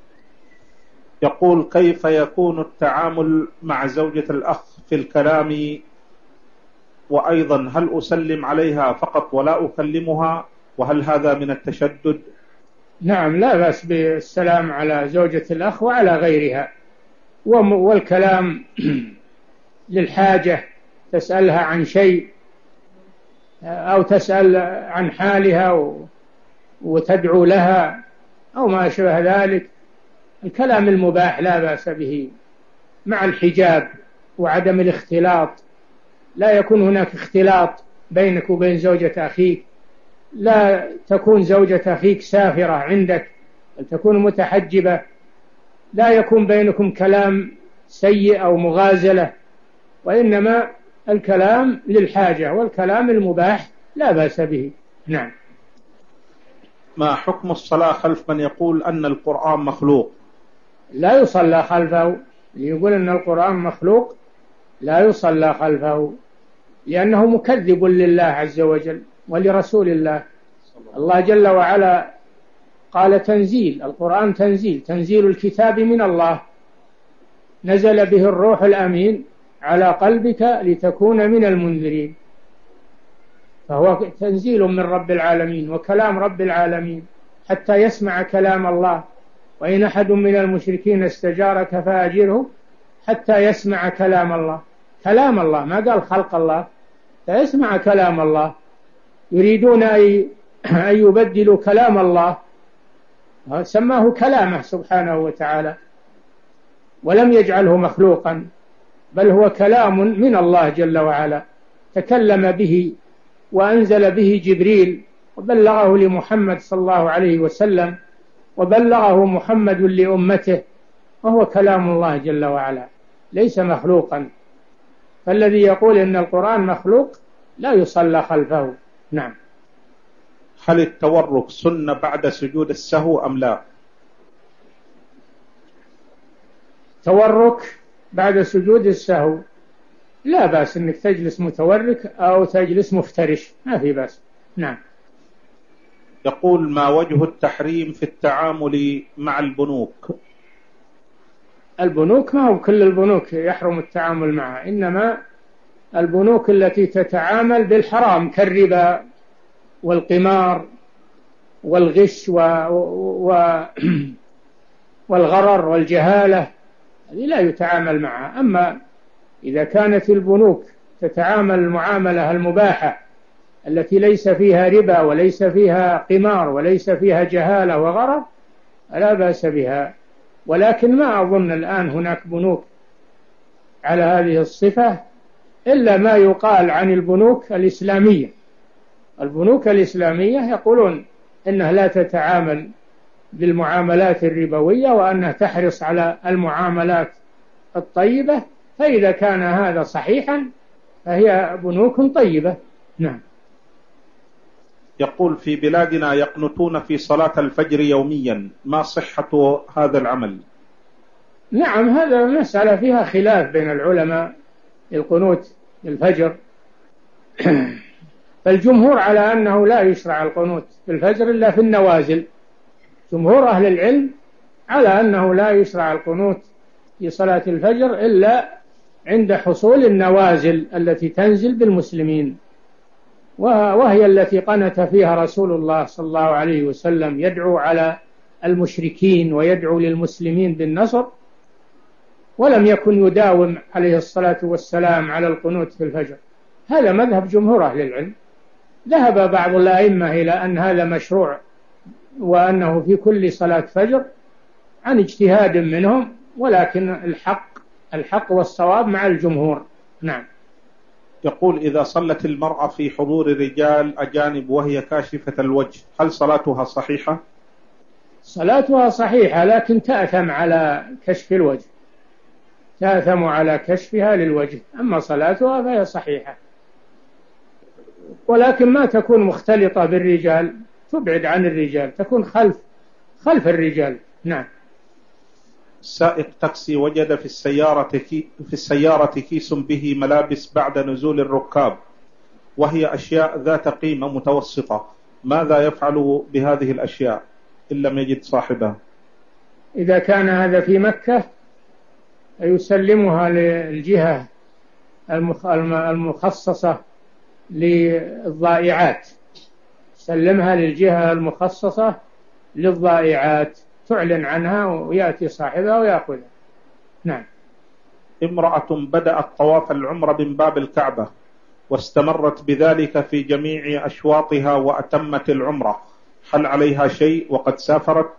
يقول: كيف يكون التعامل مع زوجة الأخ في الكلام؟ وأيضا هل أسلم عليها فقط ولا أكلمها؟ وهل هذا من التشدد؟ نعم، لا بأس بالسلام على زوجة الأخ وعلى غيرها، والكلام للحاجة، تسألها عن شيء أو تسأل عن حالها وتدعو لها أو ما شابه ذلك، الكلام المباح لا بأس به، مع الحجاب وعدم الاختلاط. لا يكون هناك اختلاط بينك وبين زوجة أخيك، لا تكون زوجة أخيك سافرة عندك بل تكون متحجبة، لا يكون بينكم كلام سيء أو مغازلة، وإنما الكلام للحاجة، والكلام المباح لا بأس به. نعم. ما حكم الصلاة خلف من يقول أن القرآن مخلوق؟ لا يصلى خلفه، يقول أن القرآن مخلوق لا يصلى خلفه، لأنه مكذب لله عز وجل ولرسول الله. الله جل وعلا قال: تنزيل القرآن تنزيل تنزيل الكتاب من الله، نزل به الروح الأمين على قلبك لتكون من المنذرين، فهو تنزيل من رب العالمين وكلام رب العالمين حتى يسمع كلام الله. وإن أحد من المشركين استجارك فأجره حتى يسمع كلام الله. كلام الله، ما قال خلق الله، فيسمع كلام الله. يريدون أن يبدلوا كلام الله، سماه كلامه سبحانه وتعالى ولم يجعله مخلوقا، بل هو كلام من الله جل وعلا، تكلم به وأنزل به جبريل وبلغه لمحمد صلى الله عليه وسلم، وبلغه محمد لأمته، وهو كلام الله جل وعلا ليس مخلوقا. فالذي يقول إن القرآن مخلوق لا يصلى خلفه. نعم. هل التورك سنة بعد سجود السهو أم لا؟ تورك بعد سجود السهو لا بأس أنك تجلس متورك أو تجلس مفترش، ما في بأس. نعم. يقول: ما وجه التحريم في التعامل مع البنوك؟ البنوك ما هو كل البنوك يحرم التعامل معها، إنما البنوك التي تتعامل بالحرام كالربا والقمار والغش و... و... والغرر والجهالة، هذه لا يتعامل معها. أما إذا كانت البنوك تتعامل المعاملة المباحة التي ليس فيها ربا وليس فيها قمار وليس فيها جهالة وغرر لا بأس بها. ولكن ما أظن الآن هناك بنوك على هذه الصفة إلا ما يقال عن البنوك الإسلامية. البنوك الإسلامية يقولون إنها لا تتعامل بالمعاملات الربوية وأنها تحرص على المعاملات الطيبة، فإذا كان هذا صحيحا فهي بنوك طيبة. نعم. يقول: في بلادنا يقنتون في صلاة الفجر يوميا، ما صحة هذا العمل؟ نعم، هذا مسألة فيها خلاف بين العلماء، القنوت الفجر. فالجمهور على أنه لا يشرع القنوت في الفجر إلا في النوازل. جمهور أهل العلم على أنه لا يشرع القنوت في صلاة الفجر إلا عند حصول النوازل التي تنزل بالمسلمين، وهي التي قنت فيها رسول الله صلى الله عليه وسلم يدعو على المشركين ويدعو للمسلمين بالنصر، ولم يكن يداوم عليه الصلاة والسلام على القنوت في الفجر. هذا مذهب جمهور أهل العلم. ذهب بعض الأئمة إلى أن هذا مشروع وأنه في كل صلاة فجر عن اجتهاد منهم، ولكن الحق الحق والصواب مع الجمهور. نعم. يقول: إذا صلت المرأة في حضور رجال أجانب وهي كاشفة الوجه، هل صلاتها صحيحة؟ صلاتها صحيحة، لكن تأثم على كشف الوجه، تأثم على كشفها للوجه. أما صلاتها فهي صحيحة، ولكن ما تكون مختلطة بالرجال، تبعد عن الرجال، تكون خلف خلف الرجال. نعم. سائق تاكسي وجد في السيارة كي في السيارة كيس به ملابس بعد نزول الركاب، وهي أشياء ذات قيمة متوسطة، ماذا يفعل بهذه الأشياء إن لم يجد صاحبها؟ إذا كان هذا في مكة يسلمها للجهة المخصصة للضائعات، سلمها للجهة المخصصة للضائعات، تعلن عنها ويأتي صاحبها ويأخذها. نعم. امرأة بدأت طواف العمرة من باب الكعبة واستمرت بذلك في جميع أشواطها وأتمت العمرة، هل عليها شيء وقد سافرت؟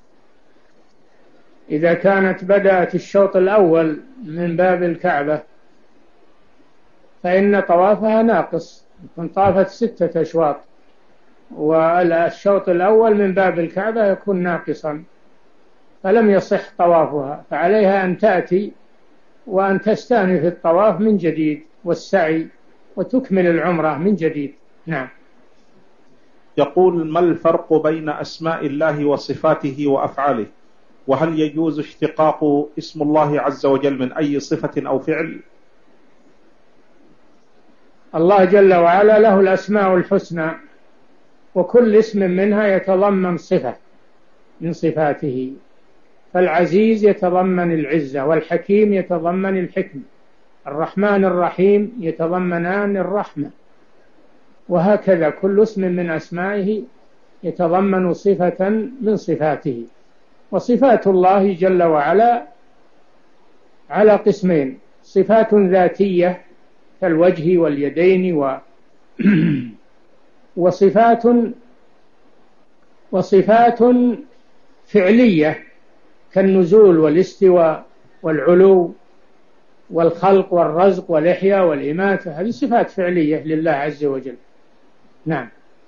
إذا كانت بدأت الشوط الأول من باب الكعبة فإن طوافها ناقص، يكون طافت ستة أشواط، والشوط الأول من باب الكعبة يكون ناقصا فلم يصح طوافها، فعليها أن تأتي وأن تستأنف الطواف من جديد والسعي وتكمل العمرة من جديد. نعم. يقول: ما الفرق بين أسماء الله وصفاته وأفعاله؟ وهل يجوز اشتقاق اسم الله عز وجل من أي صفة أو فعل؟ الله جل وعلا له الأسماء الحسنى، وكل اسم منها يتضمن صفة من صفاته، فالعزيز يتضمن العزة، والحكيم يتضمن الحكمة، الرحمن الرحيم يتضمنان الرحمة، وهكذا كل اسم من أسمائه يتضمن صفة من صفاته. وصفات الله جل وعلا على قسمين: صفات ذاتية كالوجه واليدين و وصفات وصفات فعلية كالنزول والاستواء والعلو. والخلق والرزق والإحياء والإماتة، هذه صفات فعلية لله عز وجل. نعم.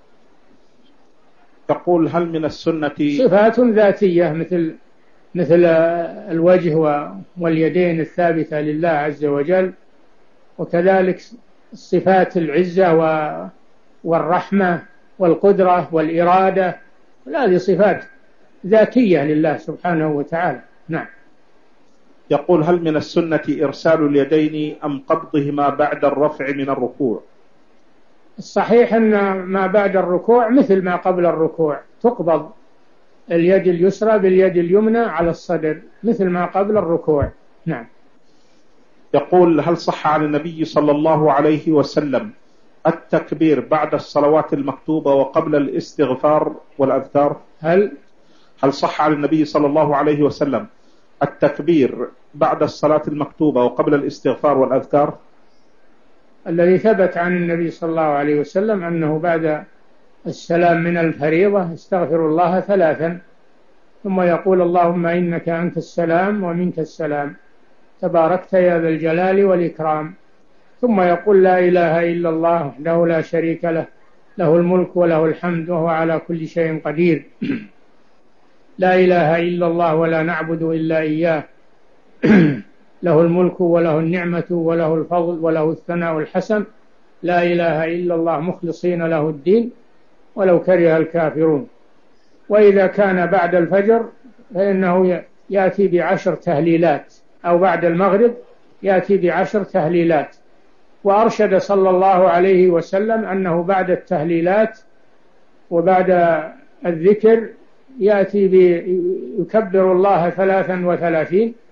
تقول هل من السنة صفات ذاتية مثل مثل الوجه واليدين الثابتة لله عز وجل، وكذلك صفات العزة والرحمة والقدرة والإرادة، هذه صفات ذاتية لله سبحانه وتعالى. نعم. يقول هل من السنة إرسال اليدين أم قبضهما بعد الرفع من الركوع؟ الصحيح أن ما بعد الركوع مثل ما قبل الركوع، تقبض اليد اليسرى باليد اليمنى على الصدر مثل ما قبل الركوع. نعم. يقول هل صح عن النبي صلى الله عليه وسلم التكبير بعد الصلوات المكتوبة وقبل الاستغفار والأذكار؟ هل هل صح عن النبي صلى الله عليه وسلم التكبير بعد الصلاة المكتوبة وقبل الاستغفار والأذكار؟ الذي ثبت عن النبي صلى الله عليه وسلم أنه بعد السلام من الفريضة استغفر الله ثلاثا ثم يقول اللهم إنك أنت السلام ومنك السلام تباركت يا ذا الجلال والإكرام، ثم يقول لا إله إلا الله وحده لا شريك له له الملك وله الحمد وهو على كل شيء قدير. لا إله إلا الله ولا نعبد إلا إياه له الملك وله النعمة وله الفضل وله الثناء الحسن، لا إله إلا الله مخلصين له الدين ولو كره الكافرون. وإذا كان بعد الفجر فإنه يأتي بعشر تهليلات، أو بعد المغرب يأتي بعشر تهليلات. وأرشد صلى الله عليه وسلم أنه بعد التهليلات وبعد الذكر يأتي يكبر الله ثلاثا وثلاثين